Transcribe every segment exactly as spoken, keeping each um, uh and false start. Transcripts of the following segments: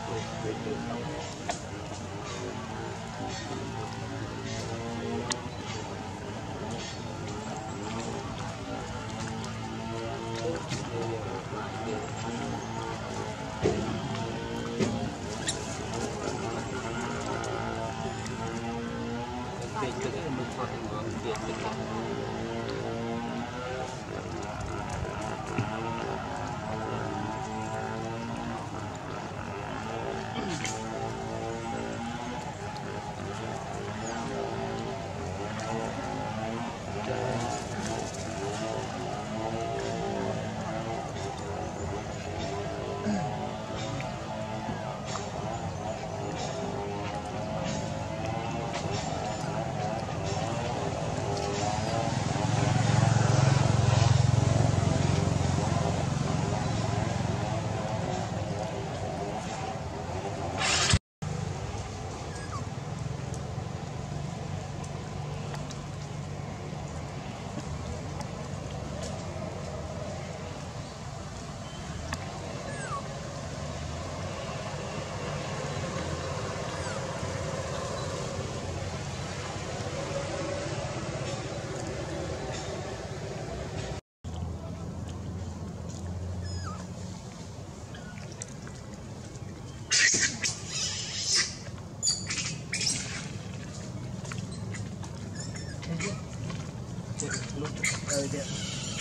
Rồi kìa.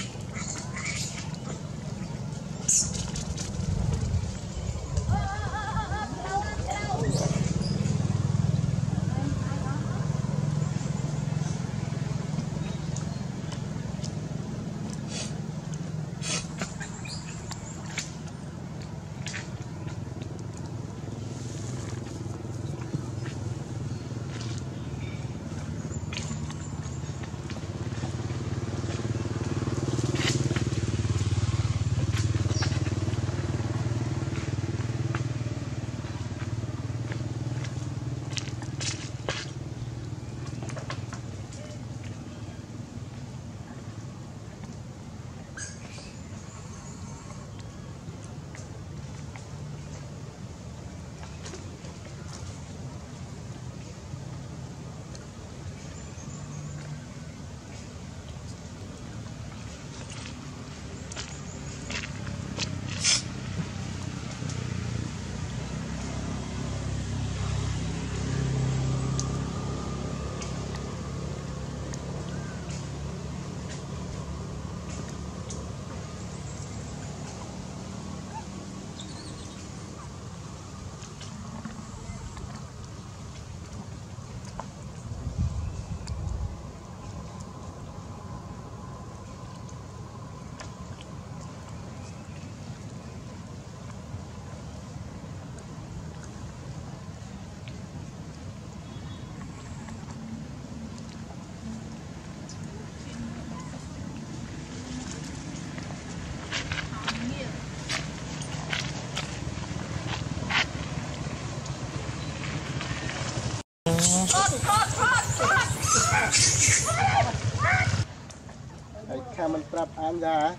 Mình prap ăn ra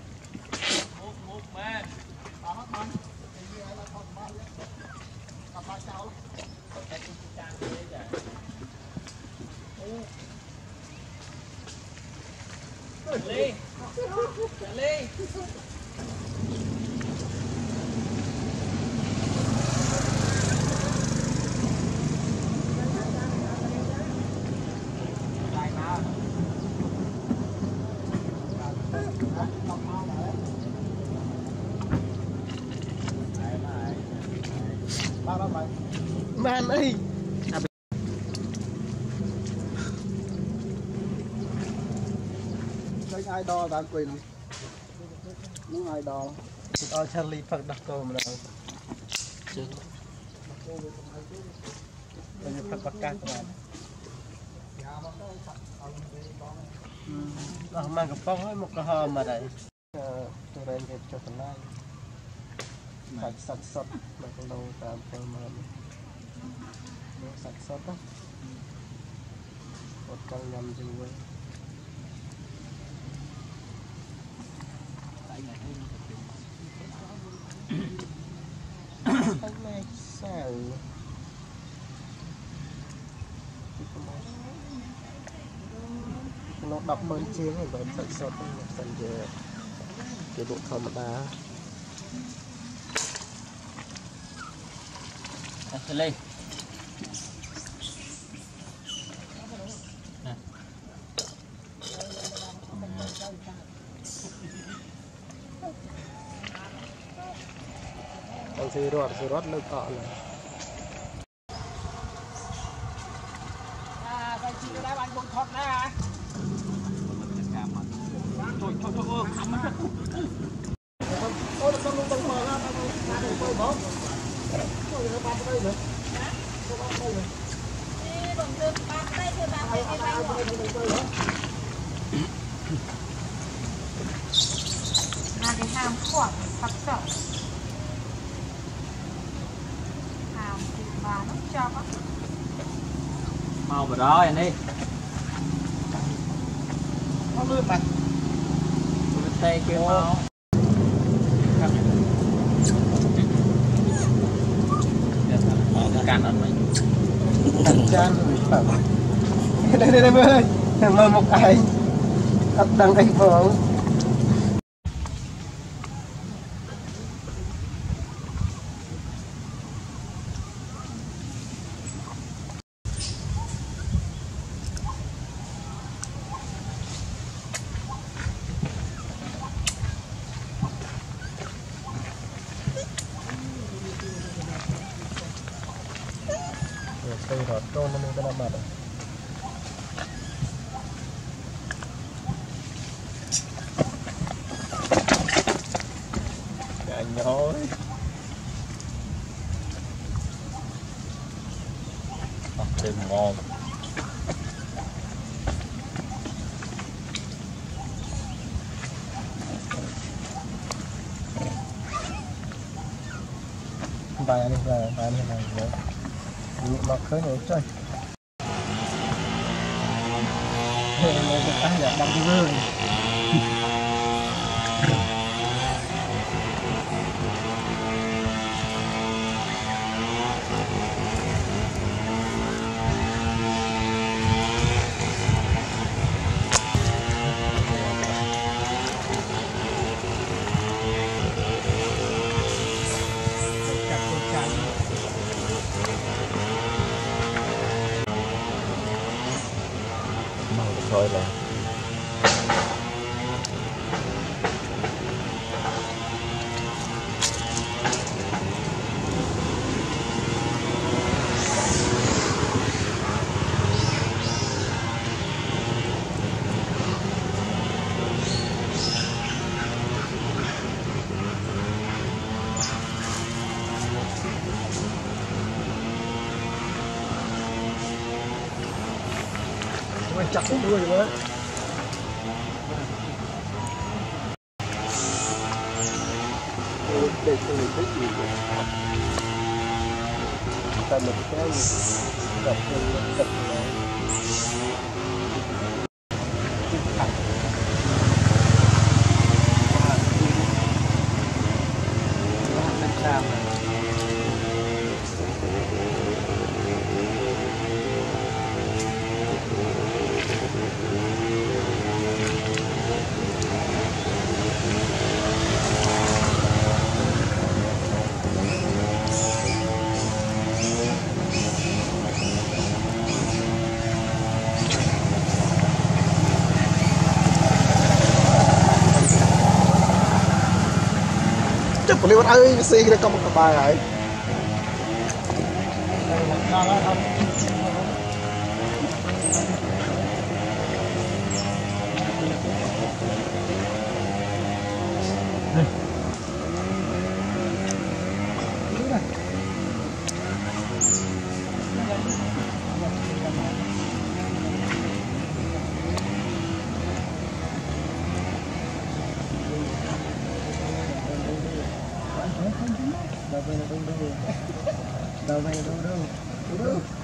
Ly Ly man ơi cái ai đo tao quỳ này muốn ai đo đo Charlie phật đặt cô mà đâu bây giờ phật bắt cá các bạn đó mang cái phong ấy một cái hòm mà đây tôi đang kẹp cho phần này sạch sạch sạch mà con đâu tạm thôi mà sạch sạch đó một con nhầm trên quê cái này sao đập mơn chiên rồi vẫn sạch sốt dần về cái bộ thơm đá lên còn xì rót xì rót nước cọ này à vậy chị đã bạn cùng thọt ra hả thôi thôi thôi khắm á ôi nó không không mở ra nó đừng bơi bóng rồi nó bắt đây nữa nó bắt đây nữa đi đừng đừng bắt đây thì bắt đây cái bánh là cái hàm khoản thật sợ hàm thì bà nó cho á màu vào đó anh đi có lươn mà cái tay kia màu can ăn mình can đây đây đây ơi mơ một cái ấp đằng anh phượng cây rót trôn nó mới có mặt anh nhói thêm ngon bài anh đi về bài anh đi về nó khơi nổi chơi nó được ăn được bằng cái rơi thôi là chặt cái đuôi nữa để cho người thấy gì ta một cái đập lên đập lên chắc phải lấy ơi xì cái con một bài này đâu về đâu đâu đâu về đâu đâu đâu đâu